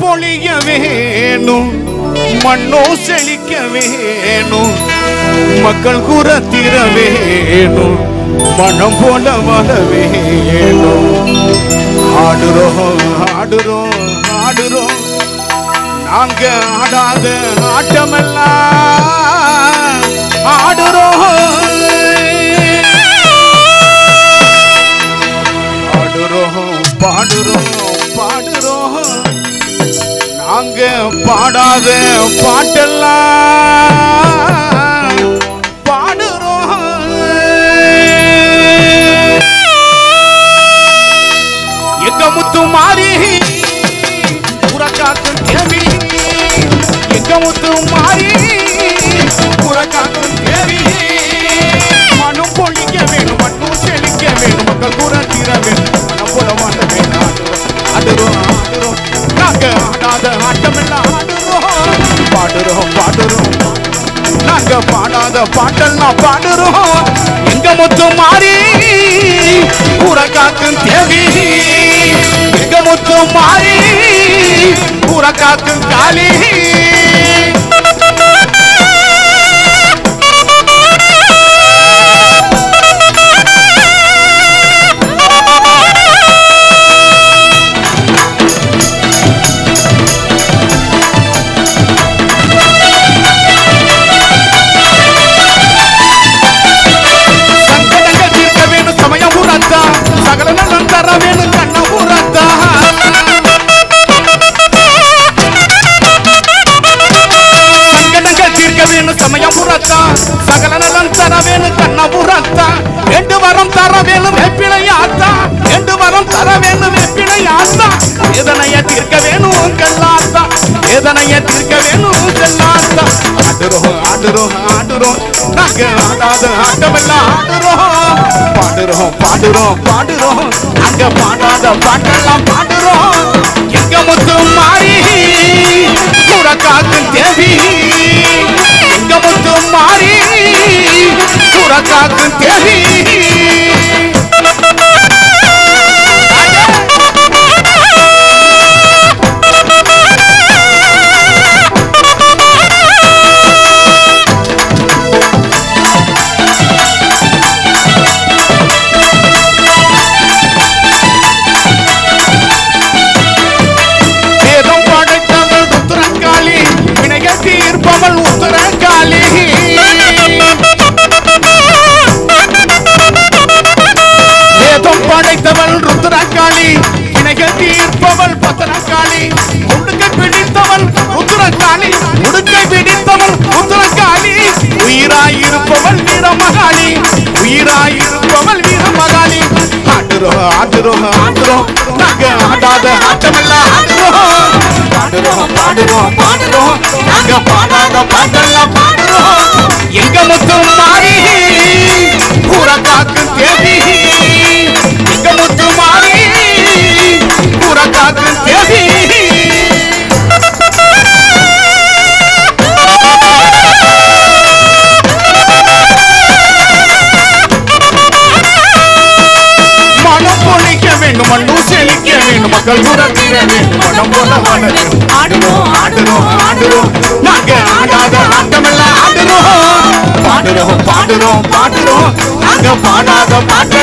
பொழிய வேணும், மண்ணோ செழிக்க வேணும், மக்கள் குற தீர வேணும், மனம் போல வர வேணும். ஆடுறோம் ஆடுறோம் ஆடுறோம் நாங்க ஆடாத ஆட்டமெல்லாம் ஆடுறோம். ஆடுறோம் பாடுறோம் பாடுறோம் நாங்க பாடாத பாட்டெல்லாம் பாடுறோம். எங்க முத்து மாறி புறக்காக்கும் தேவி, எங்க முத்து மாறி புறக்காக்கும் தேவி. மனம் பொழிக்க வேணும், மண்ணும் செழிக்க வேணும், மக்கள் கூட தீர வேணும், மனம் போல வாழ வேணும். ஆடுறோம் ஆடுறோம் நாங்க ஆடாத ஆட்டமெல்லாம் ஆடுறோம். பாடுறோம் பாடுறோம் நாங்க பாடாத பாட்டெல்லாம் பாடுறோம். எங்க முத்து மாறி புறக்காக்கும் தேவி, எங்க முத்து மாறி புறக்காக்கும் காளி. சகல நலன் தர வேணும் கண்ணபுரத்தா, ரெண்டு வரம் தர வேணும் வெப்பிலையாத்தா, ரெண்டு வரம் தர வேணும் வெப்பிலையாத்தா. வேதனைய தீர்க்க வேணும் கல்லாத்தா, வேதனைய தீர்க்க வேணும் கல்லாத்தா. ஆடுறோம் ஆடுறோம் ஆடுறோம் நாங்க ஆடாத ஆட்டமெல்லாம் ஆடுறோம். பாடுறோம் பாடுறோம் பாடுறோம் அங்க பாடாத பாட்டெல்லாம் பாடுறோம். எங்க முத்து மாறி புறக்காக்கும் தேவி, எங்க முத்து மாறி புறக்காக்கும் தேவி. வேதம் படைத்தவள் ருத்ரகாளி, வினைகள் தீர்ப்பவள் உத்தரகாளி. வேதம் படைத்தவள் ருத்ரகாளி, வினைகள் தீர்ப்பவள் பத்திரகாளி. உடுக்கை பிடித்தவள் ருத்ரகாளி, உடுக்கை பிடித்தவள் ருத்ரகாளி. உயிராயிருப்பவள் வீரமகாளி, உயிராயிருப்பவள் வீரமகாளி. ஆடுறோம் ஆடுறோம் ஆடுறோம் நாங்க ஆடாத ஆட்டமெல்லாம் ஆடுறோம். பாடுறோம் பாடுறோம் பாடுறோம் நாங்க பாடாத பாட்டெல்லாம் பாடுறோம். எங்க முத்து மாறி புறக்காக்கும் தேவி, எங்க முத்து மாறி புறக்காக்கும் தேவி. மனம் பொழிக்க வேண்டும், மண்ணும் செழிக்க வேண்டும், மக்கள் கூட தீர வேண்டும், மனம் போல வாழ வேண்டும். ஆடுறோம் ஆடுறோம் ஆடுறோம் நாங்க ஆடாத ஆட்டமெல்லாம் ஆடுறோம். பாடுறோம் பாடுறோம் பாடுறோம் நாங்க பாடாத பாட்டு